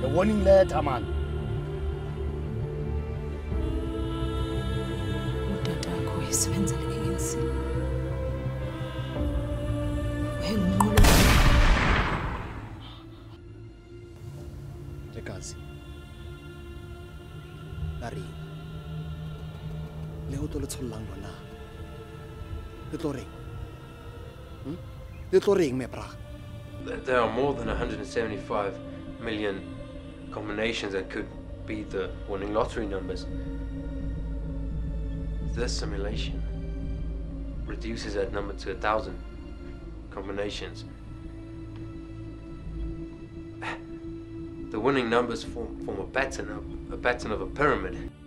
The warning letter, man. Udatakho uyisebenzele ANC. Rekazi. Lari. Leo to le tshollang lona. Le tlo reng? Le tlo reng me bra? There are more than 175 million combinations that could be the winning lottery numbers. This simulation reduces that number to 1,000 combinations. The winning numbers form a pattern of a pyramid.